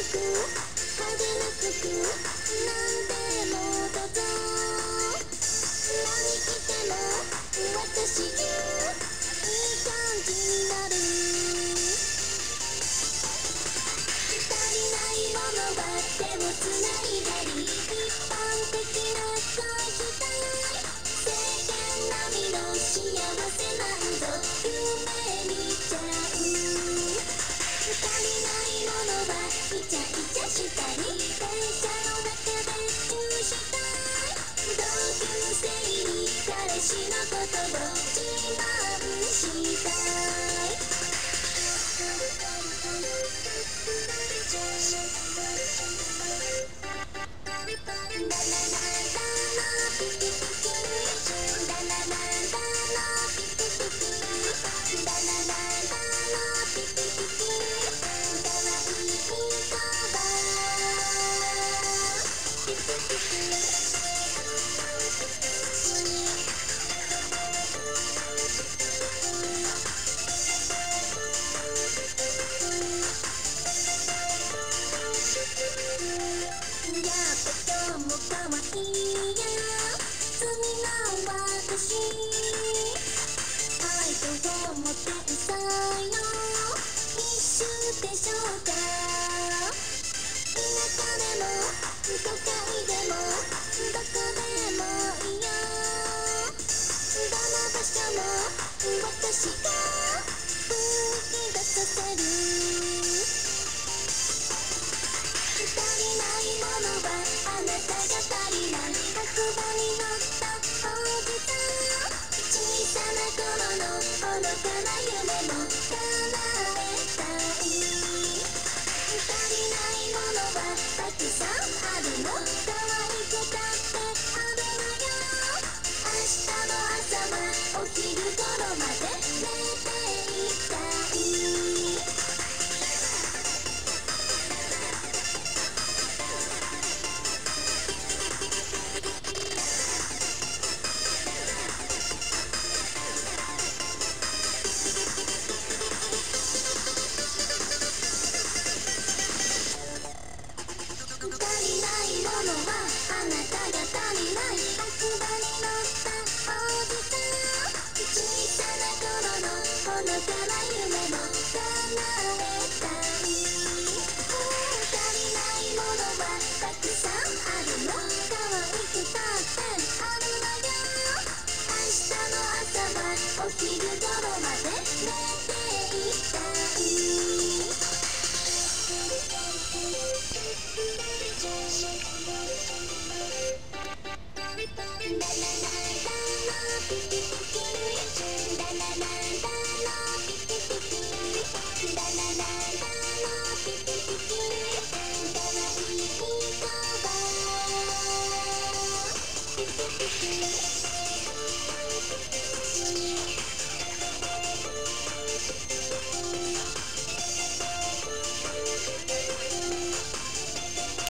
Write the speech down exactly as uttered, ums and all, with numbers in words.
く派手な服なんでもどうぞ何着ても私いい感じになる足りないものは手をつないだり一般的な恋したい世間並みの幸せ満足夢見ちゃう足りないものはイチャイチャしたり電車の中でチューしたい同級生に彼氏のことを自慢したいダララダのピピピキダララダのピピピキダララダのピピピキかわいい言葉ピピピキやっぱ今日もかわいいや罪の私愛と思って天才の一種でしょうか田舎でも都会でもどこでもいいよどの場所も私が吹き出させる足りないものはあなたが足りない白馬に乗ったおじさん小さな頃の愚かな夢も